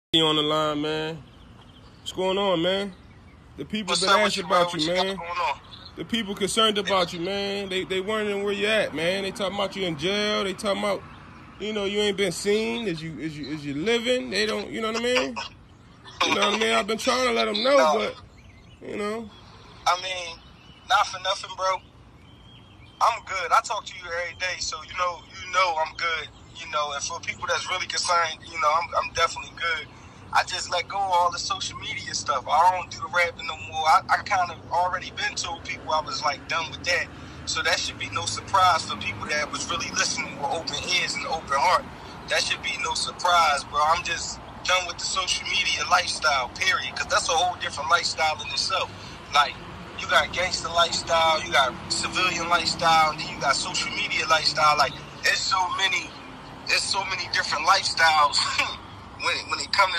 You on the line, man. What's going on, man? The people been asking about you, man. The people concerned about you, man. They wondering where you at, man. They talking about you in jail. They talking about, you know, you ain't been seen. Is you living? They don't, you know what I mean? You know what I mean? I've been trying to let them know, but you know. I mean, not for nothing, bro. I'm good. I talk to you every day, so you know I'm good. You know, and for people that's really concerned, you know, I'm definitely good. I just let go of all the social media stuff. I don't do the rapping no more. I kind of already been told people I was like done with that. So that should be no surprise for people that was really listening with open ears and open heart. That should be no surprise, bro. I'm just done with the social media lifestyle, period. Because that's a whole different lifestyle in itself. Like, you got gangster lifestyle, you got civilian lifestyle, and then you got social media lifestyle. Like, there's so many different lifestyles when it comes to